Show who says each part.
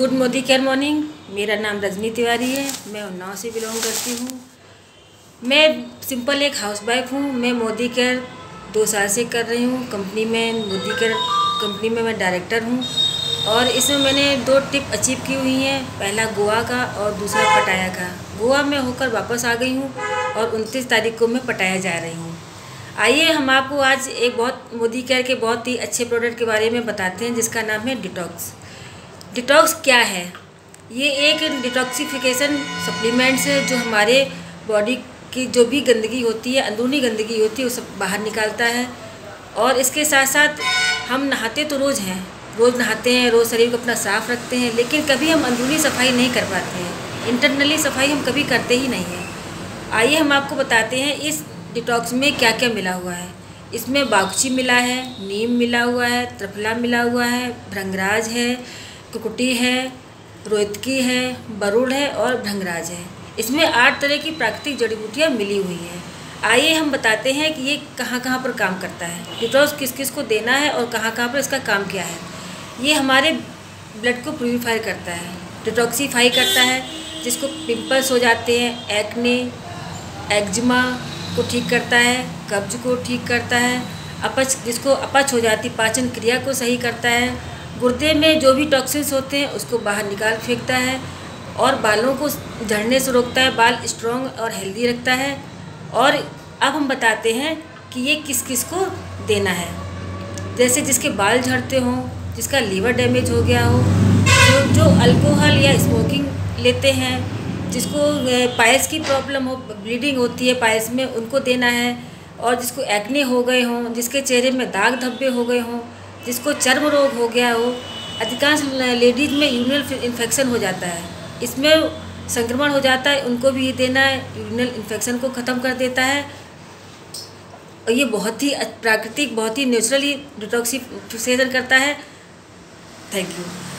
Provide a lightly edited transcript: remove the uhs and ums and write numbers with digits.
Speaker 1: Good मोदिकेयर morning. मेरा नाम रजनी तिवारी है। मैं उन्नाव से बिलोंग करती हूँ। मैं सिंपल एक हाउसवाइफ हूँ। मैं मोदिकेयर 2 साल से कर रही हूँ। कंपनी में मोदिकेयर कंपनी में मैं डायरेक्टर हूँ और इसमें मैंने 2 टिप अचीव की हुई हैं। पहला गोवा का और दूसरा पटाया का। गोवा में होकर वापस आ गई हूँ और 29 तारीख को मैं पटाया जा रही हूँ। आइए हम आपको आज एक मोदिकेयर के बहुत ही अच्छे प्रोडक्ट के बारे में बताते हैं, जिसका नाम है डिटॉक्स। डिटॉक्स क्या है? ये एक डिटॉक्सिफिकेशन सप्लीमेंट्स है जो हमारे बॉडी की जो भी गंदगी होती है, अंदरूनी गंदगी होती है, वो सब बाहर निकालता है। और इसके साथ साथ हम नहाते तो रोज़ नहाते हैं, रोज़ शरीर को अपना साफ़ रखते हैं, लेकिन कभी हम अंदरूनी सफाई नहीं कर पाते हैं। इंटरनली सफाई हम कभी करते ही नहीं हैं। आइए हम आपको बताते हैं इस डिटॉक्स में क्या क्या मिला हुआ है। इसमें बागची मिला है, नीम मिला हुआ है, त्रिफला मिला हुआ है, भृंगराज है, कुकुटी है, रोहितकी है, बरुड़ है और भृंगराज है। इसमें 8 तरह की प्राकृतिक जड़ी बूटियाँ मिली हुई हैं। आइए हम बताते हैं कि ये कहाँ कहाँ पर काम करता है, डिटॉक्स किस किस को देना है और कहाँ कहाँ पर इसका काम क्या है। ये हमारे ब्लड को प्यूरीफाई करता है, डिटॉक्सीफाई करता है, जिसको पिंपल्स हो जाते हैं, एक्ने, एक्जिमा को ठीक करता है, कब्ज को ठीक करता है, जिसको अपच हो जाती पाचन क्रिया को सही करता है, गुर्दे में जो भी टॉक्सिन्स होते हैं उसको बाहर निकाल फेंकता है और बालों को झड़ने से रोकता है, बाल स्ट्रॉन्ग और हेल्दी रखता है। और अब हम बताते हैं कि ये किस किस को देना है। जैसे जिसके बाल झड़ते हों, जिसका लीवर डैमेज हो गया हो, जो अल्कोहल या स्मोकिंग लेते हैं, जिसको पायल्स की प्रॉब्लम हो, ब्लीडिंग होती है पायल्स में, उनको देना है। और जिसको एक्ने हो गए हों, जिसके चेहरे में दाग धब्बे हो गए हों, जिसको चर्म रोग हो गया हो। अधिकांश लेडीज़ में यूरिनल इन्फेक्शन हो जाता है, इसमें संक्रमण हो जाता है, उनको भी ये देना है। यूरिनल इन्फेक्शन को ख़त्म कर देता है और ये बहुत ही प्राकृतिक, बहुत ही नेचुरली डिटॉक्सिफिकेशन करता है। Thank you.